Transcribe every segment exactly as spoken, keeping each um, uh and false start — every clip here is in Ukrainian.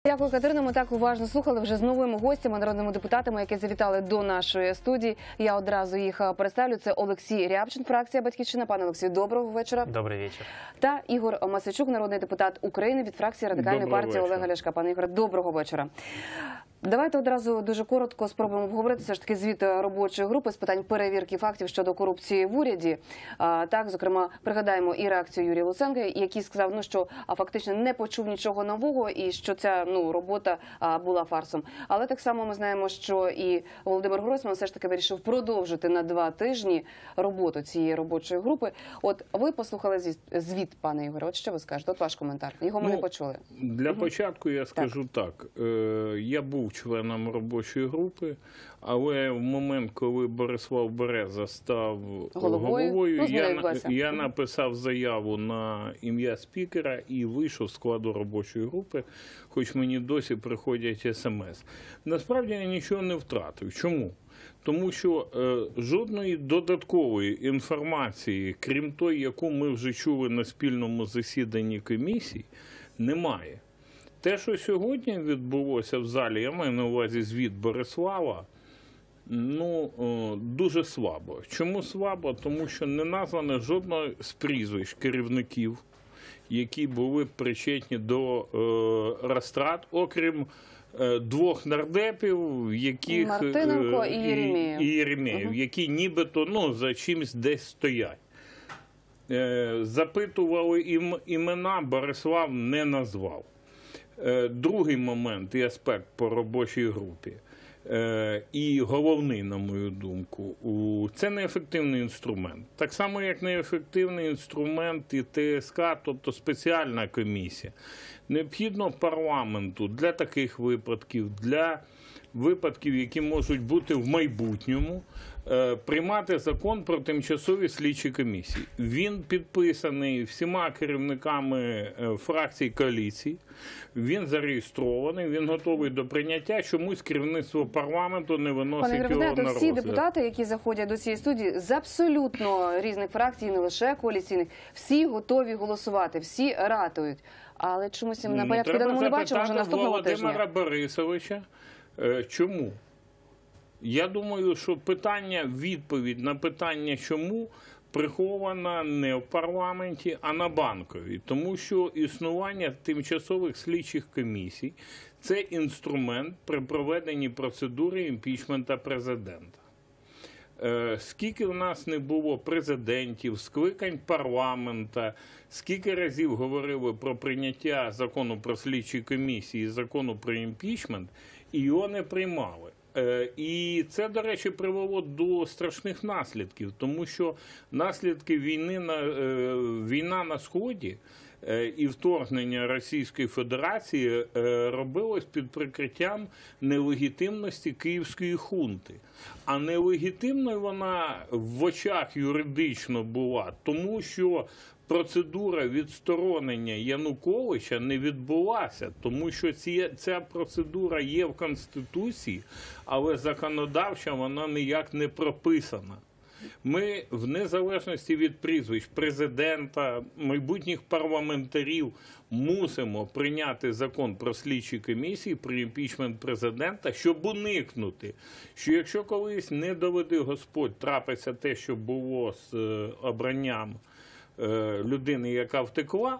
Дякую, Катерина. Ми так уважно слухали вже з новими гостями, народними депутатами, які завітали до нашої студії. Я одразу їх представлю. Це Олексій Рябчин, фракція «Батьківщина». Пане Олексію, доброго вечора. Добрий вечір. Та Ігор Мосійчук, народний депутат України від фракції Радикальної Доброго партії вечора. Олега Ляшка. Пане Ігоре, доброго вечора. Давайте одразу дуже коротко спробуємо обговорити все ж таки звіт робочої групи з питань перевірки фактів щодо корупції в уряді. А, так, зокрема, пригадаємо і реакцію Юрія Луценка, який сказав, ну, що а, фактично не почув нічого нового і що ця ну, робота а, була фарсом. Але так само ми знаємо, що і Володимир Гройсман все ж таки вирішив продовжити на два тижні роботу цієї робочої групи. От ви послухали звіт, звіт пане Ігоре, от що ви скажете? От ваш коментар. Його ми ну, не почули. Для угу. початку я скажу так. так. Е, я був членом робочої групи, але в момент, коли Борислав Береза став головою, головою ну, я, я написав заяву на ім'я спікера і вийшов з складу робочої групи, хоч мені досі приходять смс. Насправді я нічого не втратив. Чому? Тому що е, жодної додаткової інформації, крім тої, яку ми вже чули на спільному засіданні комісії, немає. Те, що сьогодні відбулося в залі, я маю на увазі звіт Борислава, ну, дуже слабо. Чому слабо? Тому що не названо жодного з прізвищ керівників, які були причетні до е, розтрат, окрім е, двох нардепів, яких Мартиненко і Єремєєв, і, і Єремєєв угу. які нібито ну, за чимось десь стоять. Е, запитували ім, імена, Борислав не назвав. Другий момент і аспект по робочій групі, і головний, на мою думку, це неефективний інструмент. Так само, як неефективний інструмент і ТСК, тобто спеціальна комісія. Необхідно парламенту для таких випадків, для випадків, які можуть бути в майбутньому, приймати закон про тимчасові слідчі комісії. Він підписаний всіма керівниками фракцій коаліції, він зареєстрований, він готовий до прийняття, чомусь керівництво парламенту не виносить його на розгляд. Всі депутати, які заходять до цієї студії, з абсолютно різних фракцій, не лише коаліційних, всі готові голосувати, всі ратують. Але чомусь на порядку денному не бачимо вже наступного тижня. Володимира Борисовича. Чому? Я думаю, що питання, відповідь на питання «чому» прихована не в парламенті, а на Банковій. Тому що існування тимчасових слідчих комісій – це інструмент при проведенні процедури імпічменту президента. Скільки в нас не було президентів, скликань парламента, скільки разів говорили про прийняття закону про слідчі комісії, закону про імпічмент, і його не приймали. І це, до речі, привело до страшних наслідків, тому що наслідки війни на, війна на Сході і вторгнення Російської Федерації робилось під прикриттям нелегітимності київської хунти. А нелегітимною вона в очах юридично була, тому що процедура відсторонення Януковича не відбулася, тому що ці, ця процедура є в Конституції, але законодавчо вона ніяк не прописана. Ми в незалежності від прізвищ президента, майбутніх парламентарів мусимо прийняти закон про слідчі комісії, про імпічмент президента, щоб уникнути, що якщо колись не доведе Господь трапиться те, що було з обранням людини, яка втекла,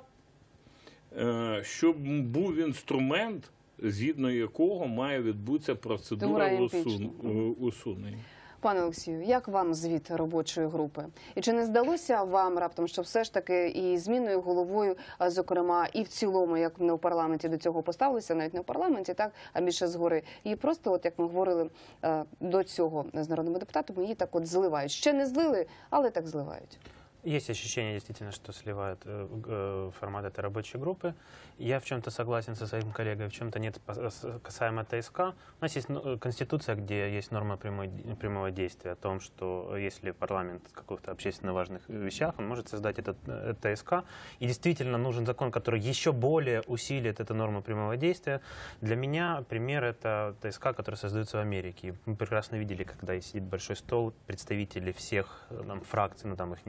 щоб був інструмент, згідно якого має відбутися процедура усунення. Пане Олексію, як вам звіт робочої групи? І чи не здалося вам раптом, що все ж таки і зміною головою, зокрема, і в цілому, як не в парламенті до цього поставилися, навіть не в парламенті, так, а більше згори, і просто, от як ми говорили до цього з народними депутатами, її так от зливають. Ще не злили, але так зливають. Есть ощущение, действительно, что сливает э, формат этой рабочей группы. Я в чем-то согласен со своим коллегой, в чем-то нет касаемо ТСК. У нас есть Конституция, где есть норма прямой, прямого действия о том, что если парламент в каких-то общественно важных вещах, он может создать этот ТСК. И действительно нужен закон, который еще более усилит эту норму прямого действия. Для меня пример — это ТСК, который создается в Америке. Мы прекрасно видели, когда сидит большой стол, представители всех там, фракций, ну там их не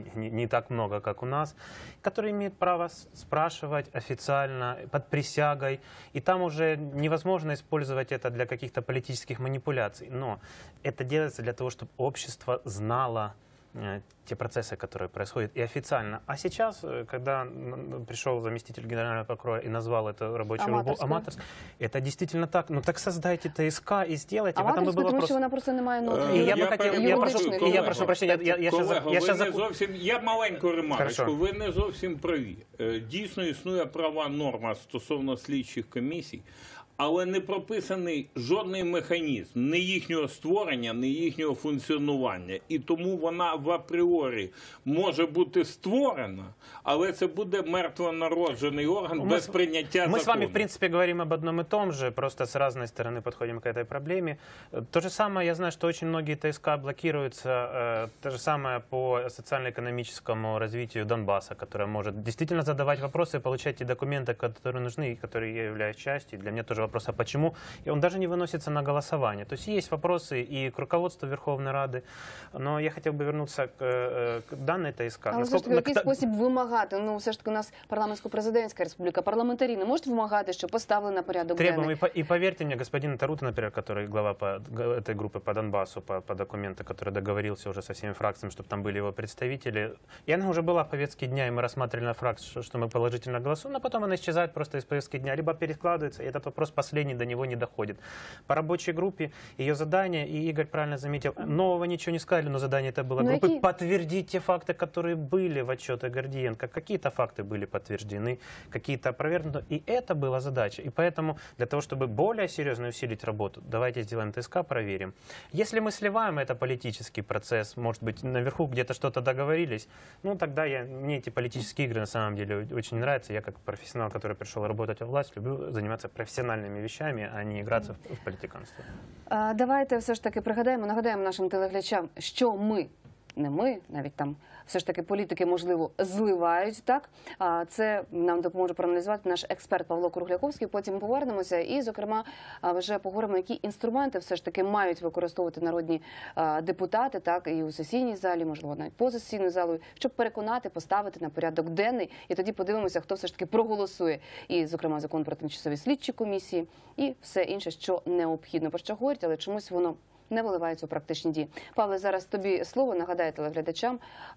не так много, как у нас, которые имеют право с- спрашивать официально, под присягой. И там уже невозможно использовать это для каких-то политических манипуляций. Но это делается для того, чтобы общество знало э, те процессы, которые происходят, и официально. А сейчас, э, когда м, пришел заместитель генерального прокурора и назвал это рабочую группу Аматорскую. аматорской, это действительно так. Ну так создайте ТСК и сделайте. В этом и Аматорською, был тому вопрос. що вона просто не має Е, ноутбуку. І я би я хотів, перепрошую, я прошу, юридичних і я колега. прошу прощення, я, я, ще, за- Колего, я ви ще не за... зовсім, я маленьку ремарочку, Хорошо. ви не зовсім праві. Е, Дійсно існує права норма стосовно слідчих комісій, але не прописаний жодний механізм ні їхнього створення, ні їхнього функціонування. І тому вона в апріорі може бути створена, але це буде мертвонароджений орган Мы без с- прийняття Мы закону. с вами, в принципе, говорим об одном и том же, просто с разной стороны подходим к этой проблеме. Э, То же самое, я знаю, что очень многие ТСК блокируются, э, то же самое по социально-экономическому развитию Донбасса, которое может действительно задавать вопросы и получать те документы, которые нужны, и которые я являюсь частью. Для меня тоже вопрос, а почему? И он даже не выносится на голосование. То есть есть вопросы и к руководству Верховной Рады, но я хотел бы вернуться к, э, к данной ТСК. Але все ж таки, в на- який та- спосіб вимагати? Ну, все ж таки, у нас парламентсько-президентська республіка. Парламентарі не можуть вимагати, що поставили на порядок Требуем, денний? и, по- и поверьте мне, господин Тарута, например, который глава по, г- этой группы по Донбассу, по, по документу, который договорился уже со всеми фракциями, чтобы там были его представители. И она уже была в повестке дня, и мы рассматривали на фракции, что, что мы положительно голосуем, но потом она исчезает просто из повестки дня, либо перекладывается, и этот вопрос последний до него не доходит. По рабочей группе ее задание, и Игорь правильно заметил, нового ничего не сказали, но задание это было Ну, группы какие- подтвердить те факты, которые были в отчете Гордиенко. Какие-то факты были подтверждены, какие-то опровергнуты. И это была задача. И поэтому для того, чтобы более серьезно усилить работу, давайте сделаем ТСК, проверим. Если мы сливаем это политический процесс, может быть, наверху где-то что-то договорились, ну тогда я, мне эти политические игры на самом деле очень нравятся. Я как профессионал, который пришел работать во власть, люблю заниматься профессиональными вещами, а не играться в, в политиканство. А, давайте все ж таки пригадаємо, нагадаємо нашим телеглядачам, що ми, не ми, навіть там все ж таки політики, можливо, зливають, так? А це нам допоможе проаналізувати наш експерт Павло Кругляковський. Потім повернемося і, зокрема, а, вже поговоримо, які інструменти все ж таки мають використовувати народні а, депутати, так, і у сесійній залі, можливо, навіть поза сесійною залою, щоб переконати, поставити на порядок денний. І тоді подивимося, хто все ж таки проголосує. І, зокрема, закон про тимчасові слідчі комісії і все інше, що необхідно. Про що говорять, але чомусь воно не виливається у практичні дії. Павле, зараз тобі слово, нагадаю телеглядачам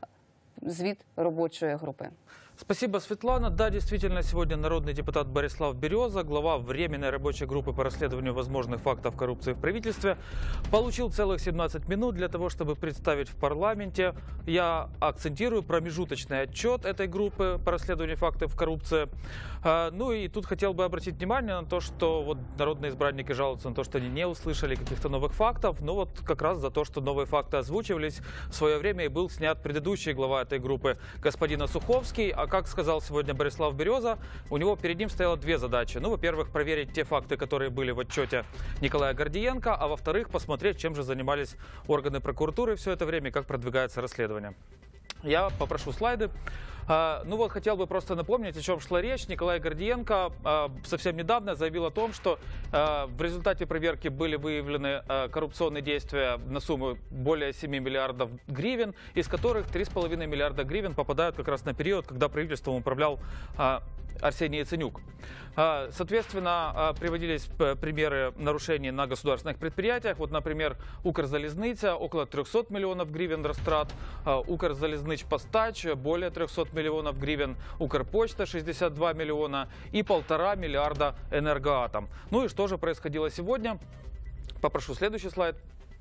звіт робочої групи. Спасибо, Светлана. Да, действительно, сегодня народный депутат Борислав Береза, глава Временной рабочей группы по расследованию возможных фактов коррупции в правительстве, получил целых семнадцать минут для того, чтобы представить в парламенте, я акцентирую, промежуточный отчет этой группы по расследованию фактов коррупции. А, Ну и тут хотел бы обратить внимание на то, что вот народные избранники жалуются на то, что они не услышали каких-то новых фактов. Но вот как раз за то, что новые факты озвучивались в свое время и был снят предыдущий глава этой группы господин Осуховский. А как сказал сегодня Борислав Береза, у него перед ним стояло две задачи. Ну, во-первых, проверить те факты, которые были в отчете Николая Гордиенко, а во-вторых, посмотреть, чем же занимались органы прокуратуры все это время и как продвигается расследование. Я попрошу слайды. А, Ну вот, хотел бы просто напомнить, о чем шла речь. Николай Гордиенко а, совсем недавно заявил о том, что а, в результате проверки были выявлены а, коррупционные действия на сумму более семи миллиардов гривен, из которых три с половиной миллиарда гривен попадают как раз на период, когда правительством управлял а, Арсений Яценюк. А, Соответственно, а, приводились п- примеры нарушений на государственных предприятиях. Вот, например, Укрзалезница около трехсот миллионов гривен растрат, а, Укрзалезничпостач более трехсот миллионов гривен, Укрпочта шестьдесят два миллиона и полтора миллиарда Энергоатом. Ну и что же происходило сегодня? Попрошу следующий слайд.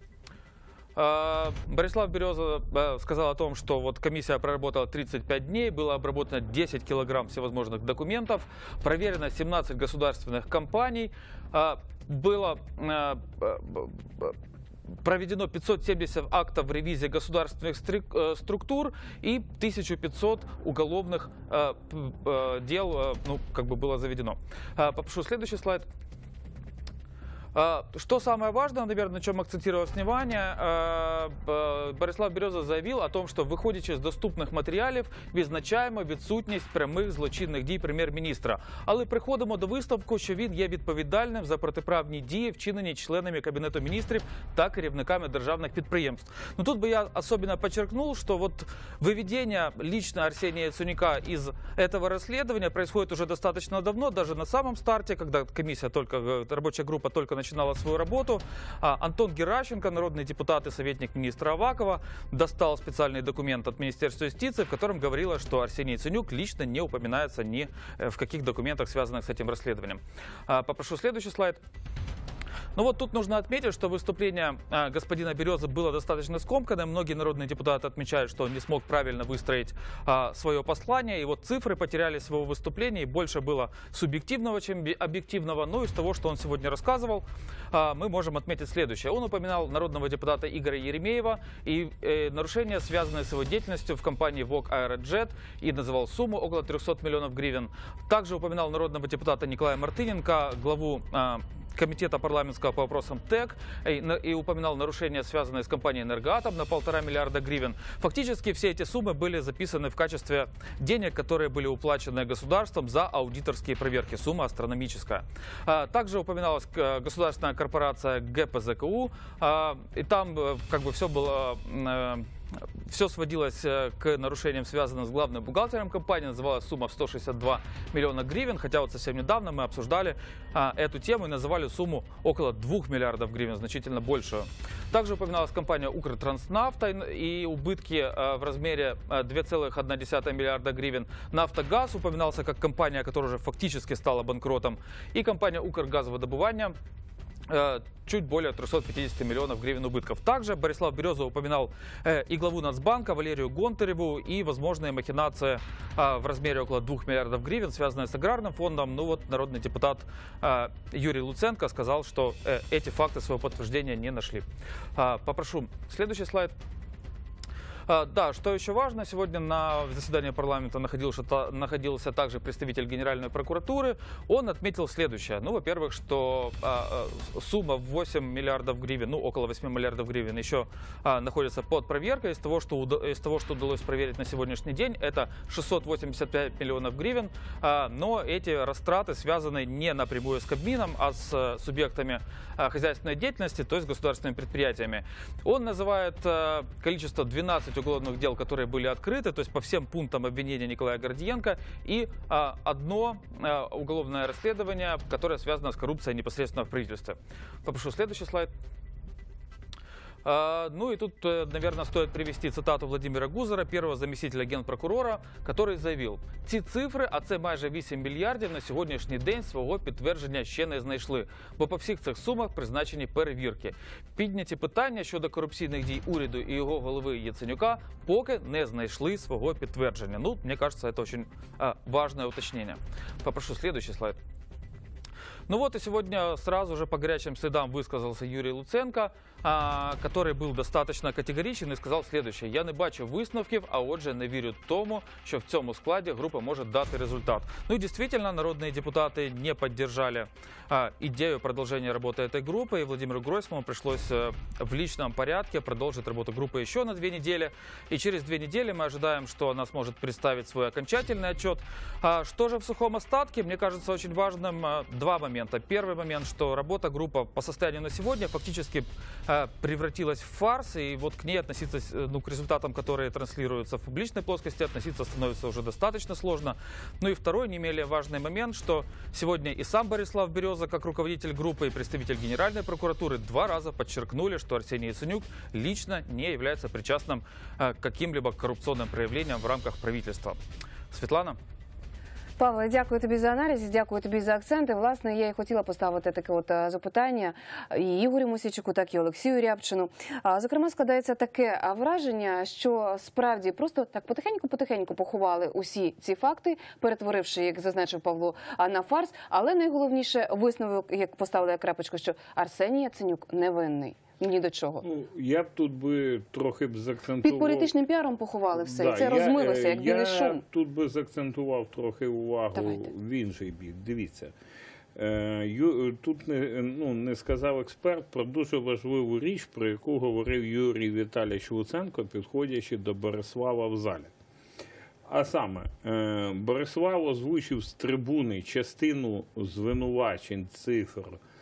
А, Борислав Береза а, сказал о том, что вот комиссия проработала тридцать пять дней, было обработано десять килограмм всевозможных документов, проверено семнадцать государственных компаний, а, было а, б- б- проведено пятьсот семьдесят актов ревизии государственных стрик- э, структур и тысяча пятьсот уголовных э, п- э, дел, э, ну, как бы было заведено. А, Попрошу следующий слайд. Что самое важное, наверное, на чем акцентировалось внимание, Борислав Береза заявил о том, що, виходячи з доступних матеріалів, відзначаємо відсутність прямих злочинних дій прем'єр-міністра. Але приходимо до висновку, що він є відповідальним за протиправні дії, вчинені членами Кабінету міністрів та керівниками державних підприємств. Ну тут бы я особенно подчеркнул, что вот выведение лично Арсения Яценюка из этого расследования происходит уже достаточно давно, даже на самом старте, когда комиссия только, рабочая группа только начинала свою работу. Антон Геращенко, народный депутат и советник министра Авакова, достал специальный документ от Министерства юстиции, в котором говорилось, что Арсений Яценюк лично не упоминается ни в каких документах, связанных с этим расследованием. Попрошу следующий слайд. Ну вот тут нужно отметить, что выступление э, господина Березы было достаточно скомканным. Многие народные депутаты отмечают, что он не смог правильно выстроить э, свое послание. И вот цифры потеряли своего выступления. И больше было субъективного, чем объективного. Но из того, что он сегодня рассказывал, э, мы можем отметить следующее. Он упоминал народного депутата Игоря Еремеева и э, нарушения, связанные с его деятельностью в компании ВОК Аэроджет. И называл сумму около трёхсот миллионов гривен. Также упоминал народного депутата Николая Мартыненко, главу э, Комитета парламентского по вопросам ТЭК, и, и упоминал нарушения, связанные с компанией «Энергоатом» на полтора миллиарда гривен. Фактически все эти суммы были записаны в качестве денег, которые были уплачены государством за аудиторские проверки. Сумма астрономическая. Также упоминалась государственная корпорация ГПЗКУ, и там как бы все было... Все сводилось к нарушениям, связанным с главным бухгалтером компании. Называлась сумма в сто шестьдесят два миллиона гривен. Хотя вот совсем недавно мы обсуждали а, эту тему и называли сумму около двух миллиардов гривен, значительно большую. Также упоминалась компания «Укртранснафта» и убытки а, в размере два целых одна десятая миллиарда гривен. «Нафтогаз» упоминался как компания, которая уже фактически стала банкротом. И компания «Укргазводобывание» чуть более трёхсот пятидесяти миллионов гривен убытков. Также Борислав Береза упоминал э, и главу Нацбанка Валерию Гонтареву и возможные махинации э, в размере около двух миллиардов гривен, связанные с аграрным фондом. Ну вот народный депутат э, Юрий Луценко сказал, что э, эти факты своего подтверждения не нашли. Э, попрошу следующий слайд. Да, что еще важно, сегодня на заседании парламента находился, находился также представитель Генеральной прокуратуры. Он отметил следующее. Ну, во-первых, что а, сумма в восемь миллиардов гривен, ну, около восьми миллиардов гривен еще а, находится под проверкой. Из того, что, из того, что удалось проверить на сегодняшний день, это шестьсот восемьдесят пять миллионов гривен. А, но эти растраты связаны не напрямую с Кабмином, а с субъектами а, хозяйственной деятельности, то есть государственными предприятиями. Он называет а, количество двенадцать уголовных дел, которые были открыты, то есть по всем пунктам обвинения Николая Гордиенко, и а, одно а, уголовное расследование, которое связано с коррупцией непосредственно в правительстве. Попрошу следующий слайд. Ну и тут, наверное, стоит привести цитату Владимира Гузера, первого заместителя генпрокурора, который заявил: «Ці цифри, а це майже вісім мільярдів, на сьогоднішній день свого підтвердження ще не знайшли, бо по всіх цих сумах призначені перевірки. Підняті питання щодо корупційних дій уряду і його голови Яценюка поки не знайшли свого підтвердження». Ну, мне кажется, это очень а, важное уточнение. Попрошу следующий слайд. Ну вот и сегодня сразу же по горячим следам высказался Юрий Луценко, который был достаточно категоричен и сказал следующее: «Я не бачу висновків, а отже не вірю тому, що в цьому складі группа может дать результат». Ну и действительно, народные депутаты не поддержали а, идею продолжения работы этой группы, и Владимиру Гройсману пришлось а, в личном порядке продолжить работу группы еще на две недели. И через две недели мы ожидаем, что она сможет представить свой окончательный отчет. А, что же в сухом остатке? Мне кажется очень важным а, два момента. Первый момент, что работа группы по состоянию на сегодня фактически э, превратилась в фарс, и вот к ней относиться, ну, к результатам, которые транслируются в публичной плоскости, относиться становится уже достаточно сложно. Ну и второй, не менее важный момент, что сегодня и сам Борислав Береза, как руководитель группы, и представитель Генеральной прокуратуры два раза подчеркнули, что Арсений Яценюк лично не является причастным э, к каким-либо коррупционным проявлениям в рамках правительства. Светлана? Павле, дякую тобі за аналіз, дякую тобі за акценти. Власне, я і хотіла поставити таке от запитання і Ігорю Мосійчуку, так і Олексію Рябчину. Зокрема, складається таке враження, що справді просто так потихеньку-потихеньку поховали усі ці факти, перетворивши, як зазначив Павло, на фарс. Але найголовніше висновок, як поставили крапочку, що Арсеній Яценюк невинний. Ні до чого. Ну, я б тут би трохи б заакцентував... Під політичним піаром поховали все, да, і це я, розмилося, як білий шум. Я тут би заакцентував трохи увагу Давайте. в інший бік. Дивіться, Е, Ю- Тут не, ну, не сказав експерт про дуже важливу річ, про яку говорив Юрій Віталійович Луценко, підходячи до Борислава в залі. А саме, е, Борислав озвучив з трибуни частину звинувачень, цифр,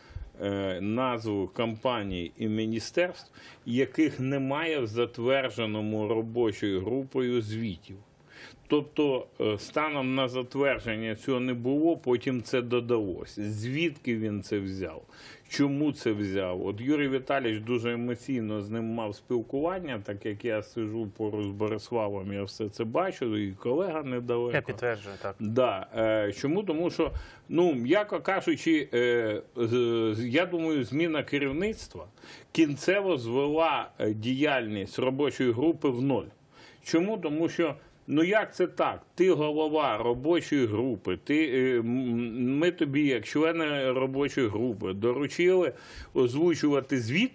е, назву компаній і міністерств, яких немає в затвердженому робочою групою звітів. Тобто, е, станом на затвердження цього не було, потім це додалось. Звідки він це взяв? Чому це взяв? От Юрій Віталійович дуже емоційно з ним мав спілкування, так як я сиджу поруч з Бориславом, я все це бачу, і колега недалеко. Я підтверджую, так. Да. Е, Чому? Тому що, ну, м'яко кажучи, е, з- я думаю, зміна керівництва кінцево звела е, діяльність робочої групи в ноль. Чому? Тому що, ну як це так? Ти голова робочої групи, ти, е, м- ми тобі, як члени робочої групи, доручили озвучувати звіт,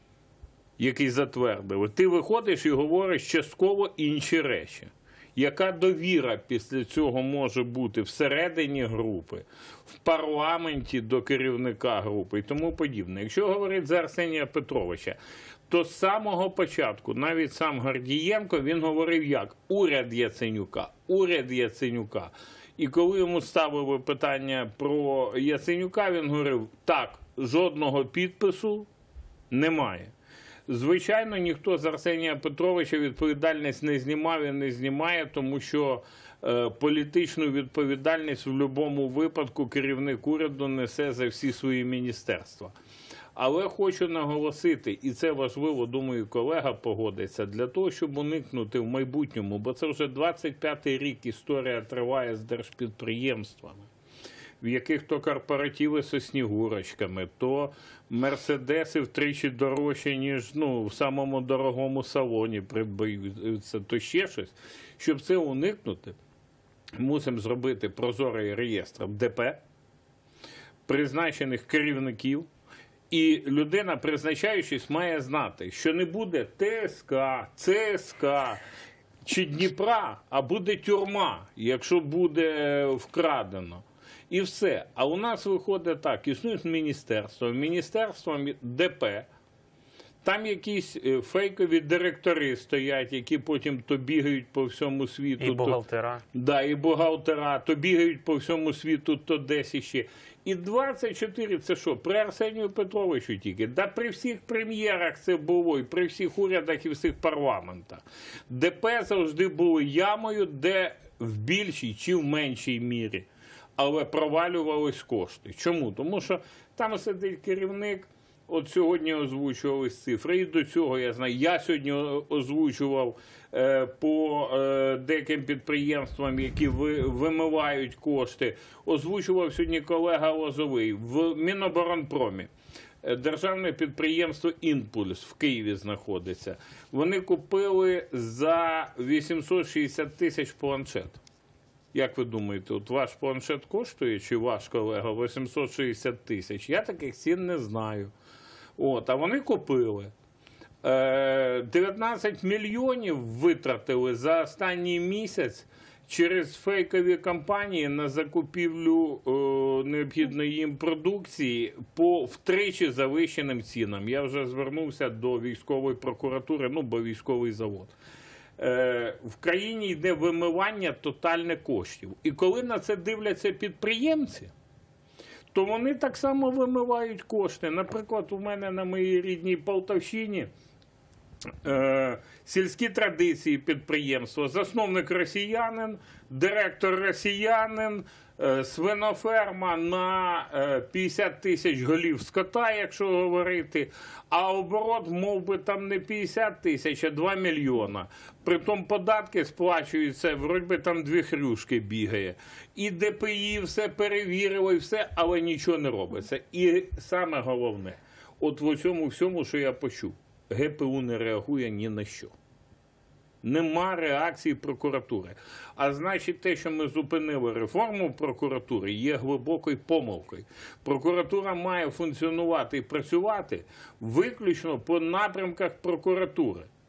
який затвердили. Ти виходиш і говориш частково інші речі. Яка довіра після цього може бути всередині групи, в парламенті до керівника групи і тому подібне? Якщо говорити за Арсенія Петровича, то з самого початку, навіть сам Гордієнко, він говорив як? Уряд Яценюка, уряд Яценюка. І коли йому ставили питання про Яценюка, він говорив, так, жодного підпису немає. Звичайно, ніхто з Арсенія Петровича відповідальність не знімав і не знімає, тому що е, політичну відповідальність в будь-якому випадку керівник уряду несе за всі свої міністерства. Але хочу наголосити, і це важливо, думаю, колега погодиться, для того, щоб уникнути в майбутньому, бо це вже двадцять п'ятий рік історія триває з держпідприємствами, в яких то корпоративи зі снігурочками, то мерседеси втричі дорожчі, ніж ну, в самому дорогому салоні придбаються, то ще щось. Щоб це уникнути, мусимо зробити прозорий реєстр ДП, призначених керівників, і людина, призначаючись, має знати, що не буде ТСК, ЦСК чи Дніпра, а буде тюрма, якщо буде вкрадено. І все. А у нас виходить так, існують міністерства, міністерство ДП, там якісь фейкові директори стоять, які потім то бігають по всьому світу. І бухгалтера. То, да, і бухгалтера, то бігають по всьому світу, то десь іще. І двадцять чотири це що? При Арсенію Петровичу тільки. Да при всіх прем'єрах це було, і при всіх урядах і всіх парламентах. ДП завжди були ямою, де в більшій чи в меншій мірі, але провалювались кошти. Чому? Тому що там сидить керівник, от сьогодні озвучувались цифри, і до цього я знаю, я сьогодні озвучував е, по е, деяким підприємствам, які ви, вимивають кошти, озвучував сьогодні колега Лозовий в Міноборонпромі. Державне підприємство «Імпульс» в Києві знаходиться. Вони купили за вісімсот шістдесят тисяч планшет. Як ви думаєте, от ваш планшет коштує, чи ваш колега, вісімсот шістдесят тисяч? Я таких цін не знаю. От, а вони купили. дев'ятнадцять мільйонів витратили за останній місяць через фейкові кампанії на закупівлю е, необхідної їм продукції по втричі завищеним цінам. Я вже звернувся до військової прокуратури, ну, бо військовий завод. Е, в країні йде вимивання тотальне коштів. І коли на це дивляться підприємці, то вони так само вимивають кошти. Наприклад, у мене на моїй рідній Полтавщині е, сільські традиції підприємства, засновник росіянин, директор росіянин, е, свиноферма на е, п'ятдесят тисяч голів скота, якщо говорити, а оборот мов би там не п'ятдесят тисяч, а два мільйона. Притом податки сплачуються, вроді би там дві хрюшки бігає. І ДПІ все перевірило, і все, але нічого не робиться. І саме головне, от в цьому всьому, що я почув, ГПУ не реагує ні на що. Нема реакції прокуратури. А значить, те, що ми зупинили реформу прокуратури, є глибокою помилкою. Прокуратура має функціонувати і працювати виключно по напрямках прокуратури.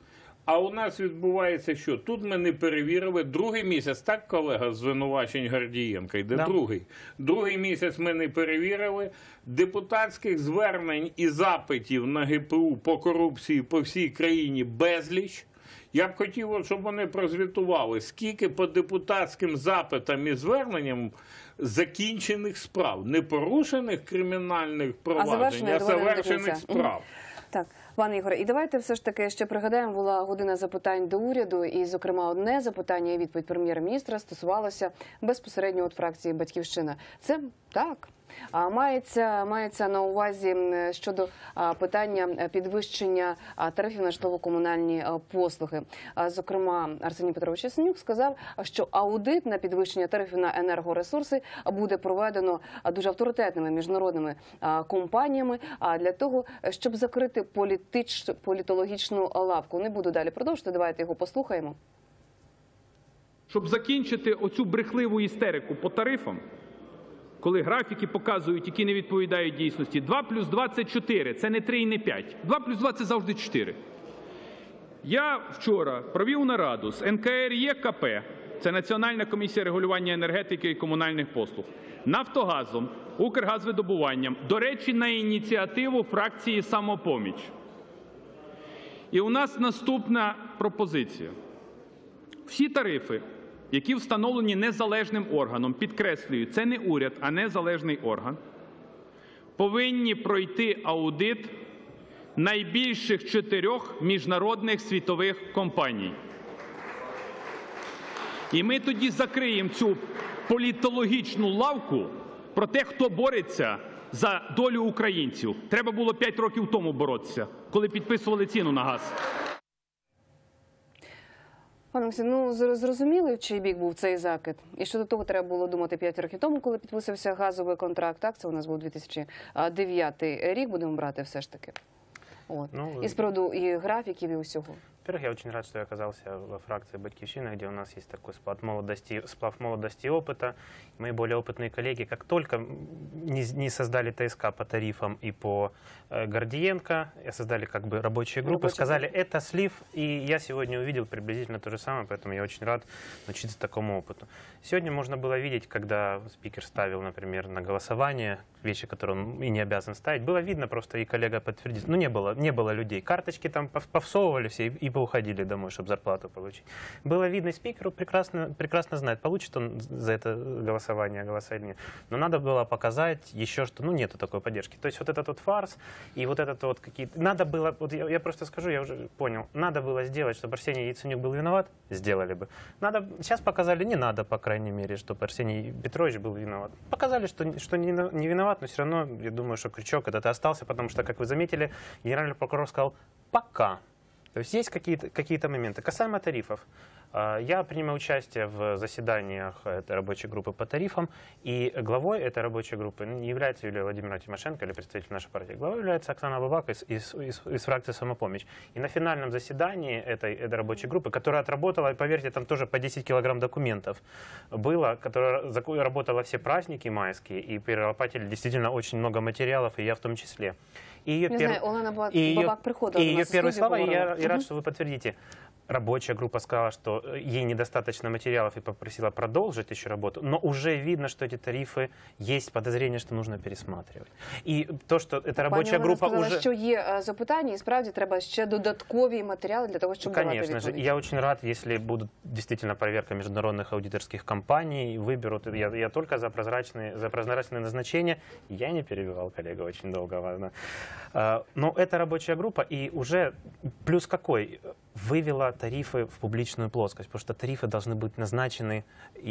А у нас відбувається що? Тут ми не перевірили. Другий місяць, так, колега, звинувачень Гордієнка, йде Да. другий. Другий місяць ми не перевірили. Депутатських звернень і запитів на ге пе у по корупції по всій країні безліч. Я б хотів, от, щоб вони прозвітували, скільки по депутатським запитам і зверненням закінчених справ, не порушених кримінальних проваджень, завершених а доведених до завершених кінця. справ. Так, пане Ігоре, і давайте все ж таки ще пригадаємо, була година запитань до уряду, і, зокрема, одне запитання і відповідь прем'єр-міністра стосувалося безпосередньо от фракції «Батьківщина». Це так. А мається, мається на увазі м, щодо а, питання підвищення а, тарифів на житлово-комунальні а, послуги. А, зокрема, Арсеній Петрович Яценюк сказав, що аудит на підвищення тарифів на енергоресурси буде проведено а, дуже авторитетними міжнародними а, компаніями а, для того, щоб закрити політич, політологічну лавку. Не буду далі продовжувати, давайте його послухаємо. Щоб закінчити оцю брехливу істерику по тарифам, коли графіки показують, які не відповідають дійсності, два плюс два – це чотири, це не три і не п'ять. два плюс два – це завжди чотири. Я вчора провів нараду з ен ка ер є ка пе, це Національна комісія регулювання енергетики і комунальних послуг, Нафтогазом, Укргазвидобуванням, до речі, на ініціативу фракції «Самопоміч». І у нас наступна пропозиція. Всі тарифи, які встановлені незалежним органом, підкреслюю, це не уряд, а незалежний орган, повинні пройти аудит найбільших чотирьох міжнародних світових компаній. І ми тоді закриємо цю політологічну лавку про те, хто бореться за долю українців. Треба було п'ять років тому боротися, коли підписували ціну на газ. Пане Максим, ну зр- зрозуміли, в чий бік був цей закид? І щодо того треба було думати п'ять років тому, коли підписався газовий контракт. Так, це у нас був дві тисячі дев'ятий рік, будемо брати все ж таки. От. Ну, І з приводу і графіків, і усього. Во-первых, я очень рад, что я оказался во фракции «Батьківщина», где у нас есть такой сплав молодости, сплав молодости и опыта. Мои более опытные коллеги, как только не, не создали тэ эс ка по тарифам и по э, Гордиенко, создали как бы рабочие группы, Рабочие сказали, это слив, и я сегодня увидел приблизительно то же самое, поэтому я очень рад научиться такому опыту. Сегодня можно было видеть, когда спикер ставил, например, на голосование вещи, которые он и не обязан ставить, было видно просто, и коллега подтвердит, ну не было, не было людей, карточки там пов- повсовывали все и, и поуходили домой, чтобы зарплату получить. Было видно, и спикеру прекрасно, прекрасно знает, получит он за это голосование, голоса или нет. Но надо было показать еще, что ну нету такой поддержки. То есть вот этот вот фарс и вот этот вот какие-то... Надо было, вот я, я просто скажу, я уже понял, надо было сделать, чтобы Арсений Яценюк был виноват, сделали бы. Надо, сейчас показали, не надо, по крайней мере, чтобы Арсений Петрович был виноват. Показали, что, что не, не виноват, но все равно, я думаю, что крючок этот остался, потому что, как вы заметили, генеральный прокурор сказал «пока». То есть есть какие-то какие-то моменты. Касаемо тарифов. Я принимаю участие в заседаниях этой рабочей группы по тарифам, и главой этой рабочей группы не является Юлия Владимировна Тимошенко или представитель нашей партии. Главой является Оксана Бабак из, из, из, из фракции «Самопомощь». И на финальном заседании этой, этой рабочей группы, которая отработала, и поверьте, там тоже по десять килограмм документов было, которая работала все праздники майские, и перелопатили действительно очень много материалов, и я в том числе. И ее Не пер... знаю, Олена Ба- и ее, Бабак приходила и до ее нас в первые студию, слова, и я, поговорила. я рад, Мгм. что вы подтвердите. Рабочая группа сказала, что ей недостаточно материалов и попросила продолжить еще работу, но уже видно, что эти тарифы, есть подозрение, что нужно пересматривать. И то, что эта рабочая Пані Олена группа сказала, уже... що є е, запитання, і справді треба ще додаткові матеріали для того, щоб давати Конечно же, відповідь. я очень рад, если будут действительно проверка международных аудиторских компаний, выберут, я, я только за прозрачные, за прозрачные назначения, я не перебивал коллега очень долго, ладно. А, Но эта рабочая группа и уже плюс какой? Вывела тарифы в публичную плоскость, потому что тарифы должны быть назначены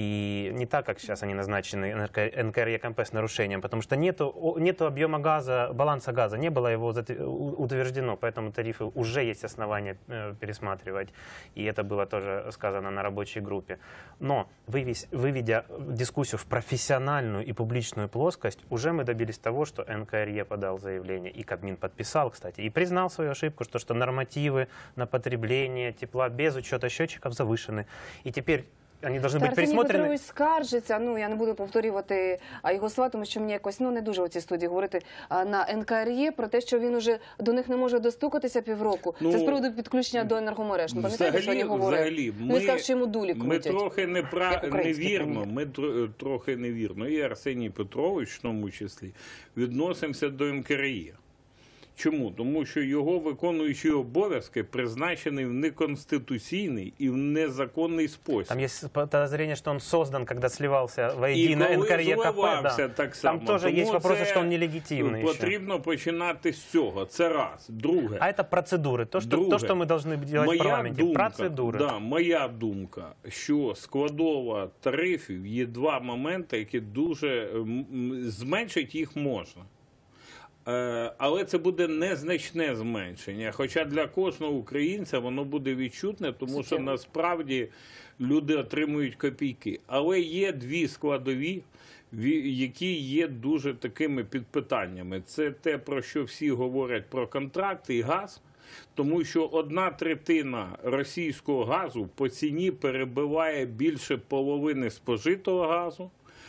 и не так, как сейчас они назначены эн ка эр е ка эм пэ с нарушением, потому что нету, нету объема газа, баланса газа, не было его утверждено, поэтому тарифы уже есть основания пересматривать, и это было тоже сказано на рабочей группе. Но выведя дискуссию в профессиональную и публичную плоскость, уже мы добились того, что эн ка эр е подал заявление, и Кабмин подписал, кстати, и признал свою ошибку, что, что нормативы на потребление тепла без учета счетчиков завышены. И теперь они должны Та быть Арсеній пересмотрены. Петрович скаржиться, ну я не буду повторювати а, його слова, тому що мені якось ну не дуже у цій студії говорити а, на ен ка ер є про те, що він уже до них не може достукатися півроку. Ну, Це з приводу підключення до енергомереж. Ну, пам'ятаєте, що він говорив? взагалі, Ну, він сказав, що йому дулі ми крутять. трохи непра... як український невірно, прем'єр. ми тр- трохи невірно, і Арсеній Петрович в тому числі, відносимося до ен ка ер є. Чому? Тому що його виконуючі обов'язки призначений в неконституційний і в незаконний спосіб. Там есть подозрение, что он создан, когда сливался І воедино коли эн ка эр е ка пэ. зливався Да. так само. Там тоже Тому есть вопросы, це что он нелегитимный еще. потрібно починати з цього. Це раз. Друге. А это процедуры. То, что, Друге. то, что мы должны делать в парламенте. думка, Процедуры. да, моя думка, що складова тарифів є два моменти, які дуже м, м, зменшити їх можна. Е, Але це буде незначне зменшення. Хоча для кожного українця воно буде відчутне, тому що Суттєво. насправді люди отримують копійки. Але є дві складові, ві- які є дуже такими підпитаннями. Це те, про що всі говорять про контракти і газ. Тому що одна третина російського газу по ціні перебиває більше половини спожитого газу.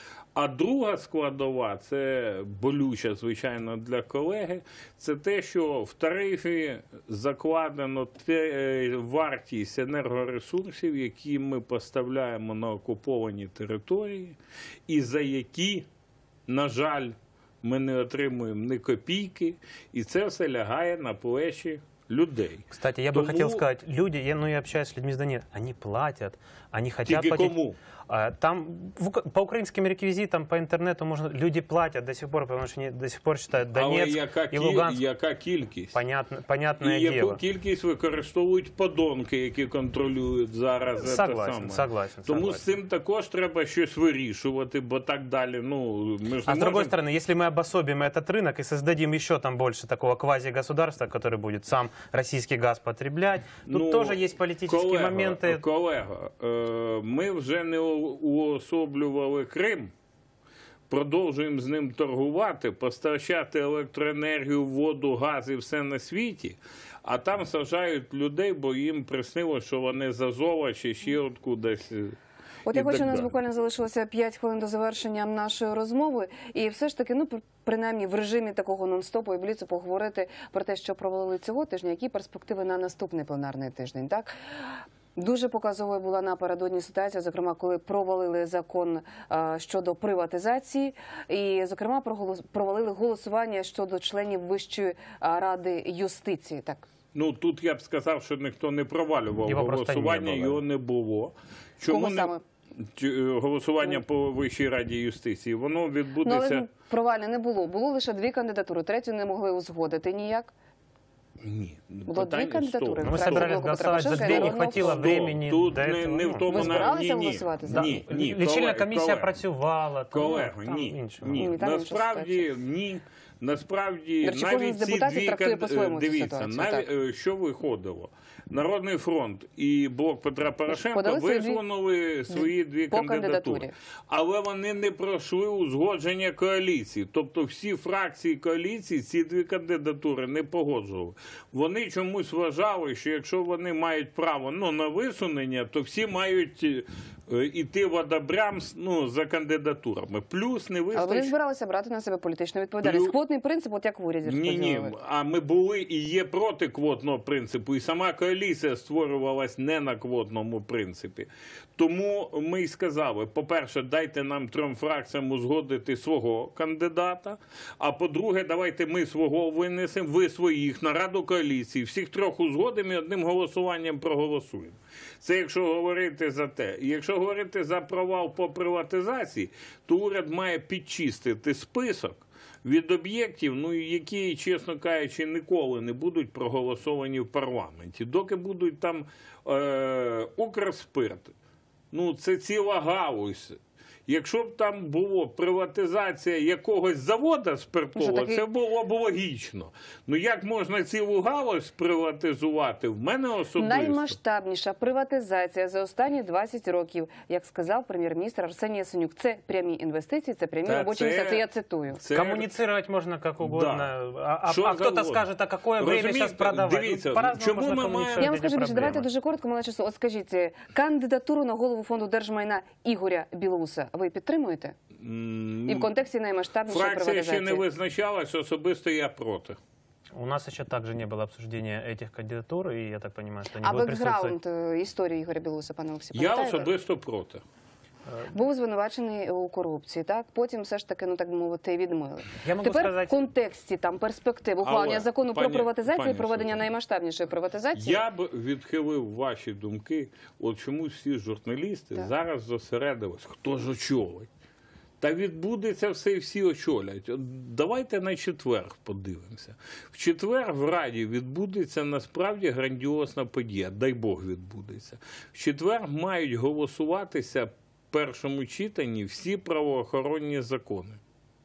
А друга складова, це болюча, звичайно, для колеги, це те, що в тарифі закладено те, е, вартість енергоресурсів, які ми поставляємо на окуповані території, і за які, на жаль, ми не отримуємо ні копійки, і це все лягає на плечі людей. Кстати, я бы Тому- хотел сказать, люди, я, ну, я общаюсь с людьми с Донецка, они платят, они хотят Тільки платить. кому? А, Там в ук- по украинским реквизитам, по интернету можно, люди платят до сих пор, потому что они до сих пор считают Але Донецк яка, и кі... Луганск. яка кількість? Понятно, І понятное яку дело. кількість використовують подонки, які контролюють зараз це Согласен, саме. согласен, Тому согласен. з цим також треба щось вирішувати, бо так далі, ну, ми ж не А с другой можемо... стороны, если мы обособим этот рынок и создадим еще там больше такого квази-государства, которое будет сам российский газ потреблять, тут Ну, тоже есть политические колего, моменты. Колего, е, ми вже не у- уособлювали Крим, продовжуємо з ним торгувати, постачати електроенергію, воду, газ і все на світі, а там саджають людей, бо їм приснило, що вони з Азова чи ще откудись. От і я хочу, так у нас далі. буквально залишилося п'ять хвилин до завершення нашої розмови. І все ж таки, ну, пр- принаймні в режимі такого нон-стопу і бліцу поговорити про те, що провалили цього тижня, які перспективи на наступний пленарний тиждень, так? Дуже показовою була напередодні ситуація, зокрема, коли провалили закон а, щодо приватизації, і, зокрема, проголос- провалили голосування щодо членів Вищої а, ради юстиції. Так, Ну, тут я б сказав, що ніхто не провалював Його просто не голосування, було. його не було. Кого не... саме? Чи, е, Голосування по Вищій раді юстиції, воно ну, відбудеться... але провальне не було. Було лише дві кандидатури, третю не могли узгодити ніяк. Ні, Було дві питання- кандидатури. стоп. Ну, мы Фракция собирались блока Петра голосовать за Порошенка две, и не Народного хватило фронту. времени Тут до не, этого. не в Ну, тому... Ви на- збиралися ні, ні. голосувати за? Да. Ні, ні, Лічильна колег- комісія колег. працювала. там, Колего, ну, там ні, іншого. ні. Ні, там інша Насправді, ні. Насправді, До речі, кожен навіть з ці депутатів дві трактує кан- по-своєму цю дивіться, ситуацію, навіть так. е, що виходило. Народний фронт і Блок Петра Порошенка Подали свої дві- висунули свої дві по кандидатури. кандидатурі. Але вони не пройшли узгодження коаліції. Тобто всі фракції коаліції ці дві кандидатури не погоджували. Вони чомусь вважали, що якщо вони мають право ну, на висунення, то всі мають е, іти в одобрям ну, за кандидатурами. Плюс не Але вони вистачить... збиралися брати на себе політичну відповідальність. Плю- Квотний принцип, от як в уряді Ні, ні, розподілили. а ми були і є проти квотного принципу, і сама коаліція створювалась не на квотному принципі. Тому ми й сказали, по-перше, дайте нам трьом фракціям узгодити свого кандидата, а по-друге, давайте ми свого винесемо, ви своїх на Раду коаліції, всіх трьох узгодимо і одним голосуванням проголосуємо. Це якщо говорити за те. І якщо говорити за провал по приватизації, то уряд має підчистити список від об'єктів, ну, які, чесно кажучи, ніколи не будуть проголосовані в парламенті. Доки будуть там е, Укрспирт, ну, це ціла галузь. Якщо б там була приватизація якогось заводу спиртового, Що таки- це було б логічно. Ну як можна цілу галузь приватизувати? В мене особисто. Наймасштабніша приватизація за останні двадцять років, як сказав прем'єр-міністр Арсеній Яценюк. Це прямі інвестиції, це прямі Та робочі це- місця. Це я цитую. Це- Коммуницировать можно как угодно, Да. а, а- Что а кто-то завгодно. скажет, а какое время Разумеете, сейчас продавать. дивіться, Ну, по-разному чому можно ми маємо- коммуницировать Я вам эти скажу більше, давайте проблемы. дуже коротко, мало часу. От скажіть, е, кандидатуру на голову фонду держмайна Ігоря Білоуса ви підтримуєте? М, І в контексті наймасштабнішої Фракція ще приватизації? не визначалась, особисто я проти. У нас еще также не было обсуждения этих кандидатур, и я так понимаю, что они А будут присутствовать. бекграунд е, історії Ігоря Білоуса, пане Олексій, Я пам'ятаєте? особисто проти. Був звинувачений у корупції, так? Потім все ж таки, ну так би мовити, відмили. Я можу Тепер сказати- в контексті там перспектив ухвалення Але, закону про пані- приватизацію і пані проведення Світлано, наймасштабнішої приватизації. Я б відхилив ваші думки. От чому всі журналісти Так. зараз зосередились, хто ж очолить. Та відбудеться все і всі очолять. От давайте на четвер подивимося. В четвер в Раді відбудеться насправді грандіозна подія. Дай Бог відбудеться. В четвер мають голосуватися в першому читанні всі правоохоронні закони.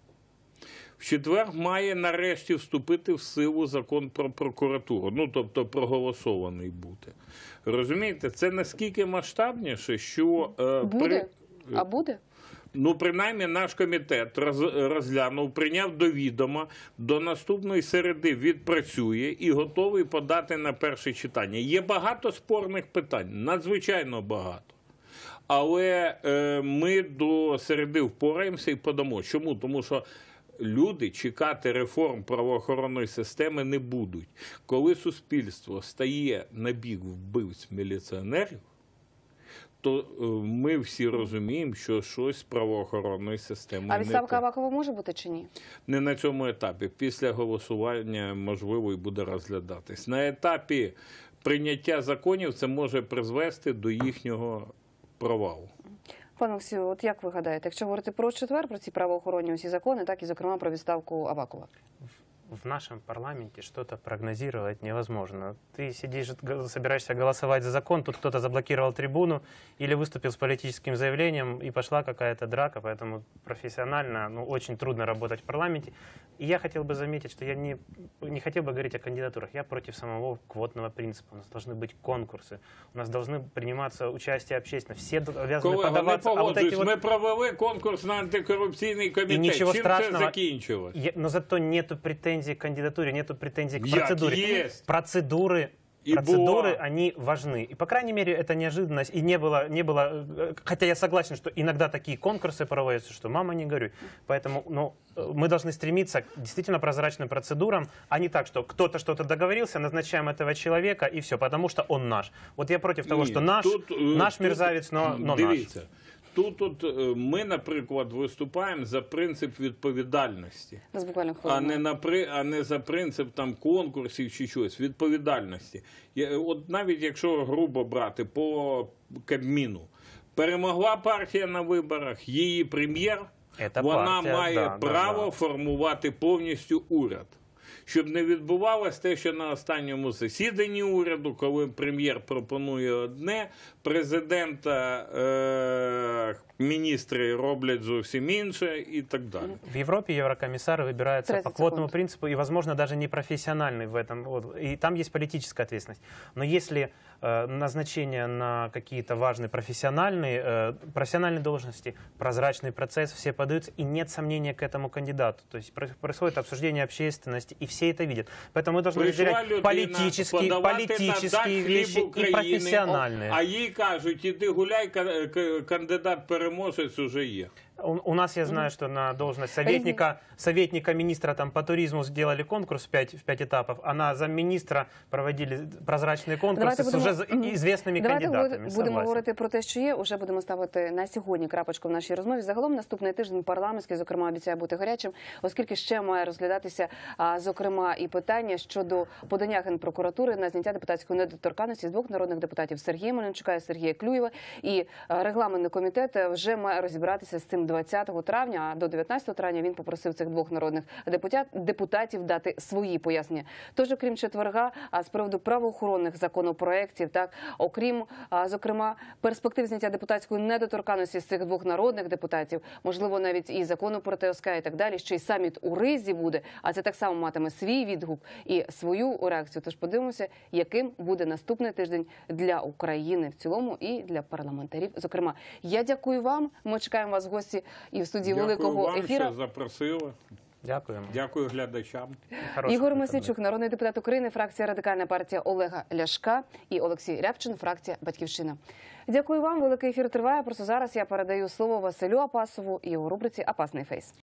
В четвер має нарешті вступити в силу закон про прокуратуру, ну тобто проголосований бути. Розумієте, це наскільки масштабніше, що е, Буде? А буде? Ну, принаймні, наш комітет роз- розглянув, прийняв до відома, до наступної середи відпрацює і готовий подати на перше читання. Є багато спорних питань, надзвичайно багато. Але е, ми до середи впораємося і подамо. Чому? Тому що люди чекати реформ правоохоронної системи не будуть. Коли суспільство стає на бік вбивць міліціонерів, то е, ми всі розуміємо, що щось з правоохоронної системи А не відставка те. Авакова може бути чи ні? Не на цьому етапі. Після голосування, можливо, і буде розглядатись. На етапі прийняття законів це може призвести до їхнього провалу. Пане Олексію, от як ви гадаєте, якщо говорити про четвер, про ці правоохоронні усі закони, так і, зокрема, про відставку Авакова? В нашем парламенте что-то прогнозировать невозможно. Ты сидишь, г- собираешься голосовать за закон, тут кто-то заблокировал трибуну или выступил с политическим заявлением, и пошла какая-то драка, поэтому профессионально, ну, очень трудно работать в парламенте. И я хотел бы заметить, что я не, не хотел бы говорить о кандидатурах. Я против самого квотного принципа. У нас должны быть конкурсы, у нас должны приниматься участие общественно. Все д- обязаны Колего, не подаваться. А вот погоджуюсь, эти вот... ми провели конкурс на антикорупційний комітет. І нічого Чим страшного. це закінчилось? Я- но зато нету претензий к кандидатуре, нету претензий к Як процедуре. есть. Процедуры, И процедуры, была. они важны. И, по крайней мере, это неожиданность. И не было, не было, э, хотя я согласен, что иногда такие конкурсы проводятся, что мама не горюй. Поэтому ну, э, мы должны стремиться к действительно прозрачным процедурам, а не так, что кто-то что-то договорился, назначаем этого человека и все, потому что он наш. Вот я против того, Ні, что наш, тут, е, наш тут, мерзавець, но, но наш. Дивіться, тут от, е, ми, наприклад, виступаємо за принцип відповідальності. Нас буквально А хвилину. не, на, при- а не за принцип там, конкурсів чи щось, відповідальності. Я- От навіть якщо грубо брати по Кабміну, перемогла партія на виборах, її прем'єр, Це вона партія, має да, да, право да. формувати повністю уряд. Щоб не відбувалося те, що на останньому засіданні уряду, коли прем'єр пропонує одне, президента, е- міністри роблять зовсім інше і так далі. В Европе еврокомиссары выбираются тридцать по квотному секунд. принципу и, возможно, даже не профессиональный в этом. Вот. И там есть политическая ответственность. Но если э, назначение на какие-то важные профессиональные, э, профессиональные должности, прозрачный процесс, все подаются, и нет сомнения к этому кандидату. То есть про- происходит обсуждение общественности, и все это видят. Поэтому мы должны Прийшла разделять людина политические, подавати на политические дар вещи хліб и України, профессиональные. а їй кажуть, іди гуляй, ка- к- кандидат-переможець уже є. У, у нас, я знаю, что на должность советника, советника министра там, по туризму сделали конкурс в пять, в пять этапов, а на замминистра проводили прозрачные конкурсы Давайте с будемо- уже з- Мгм. известными Давайте кандидатами. будемо Согласен. говорити про те, що є. Уже будемо ставити на сьогодні крапочку в нашій розмові. Загалом наступний тиждень парламентський, зокрема, обіцяє бути гарячим, оскільки ще має розглядатися, а, зокрема, і питання щодо подання Генпрокуратури на зняття депутатської недоторканності з двох народних депутатів Сергія Мельничука і Сергія Клюєва. І а, регламентний комітет вже має розібратися з цим двадцятого травня, а до дев'ятнадцятого травня він попросив цих двох народних депутат, депутатів дати свої пояснення. Тож, окрім четверга, а з приводу правоохоронних законопроєктів, так, окрім, а, зокрема, перспектив зняття депутатської недоторканності з цих двох народних депутатів, можливо, навіть і закону про ТСК і так далі, ще й саміт у Ризі буде, а це так само матиме свій відгук і свою реакцію. Тож подивимося, яким буде наступний тиждень для України в цілому і для парламентарів. Зокрема, я дякую вам. Ми чекаємо вас в гості і в студії Дякую великого вам, ефіру. що запросили. Дякую. Дякую глядачам. Хороших Ігор вихідних. Мосійчук, народний депутат України, фракція Радикальна партія Олега Ляшка, і Олексій Рябчин, фракція Батьківщина. Дякую вам. Великий ефір триває. Просто зараз я передаю слово Василю Апасову і у рубриці «Апасний фейс».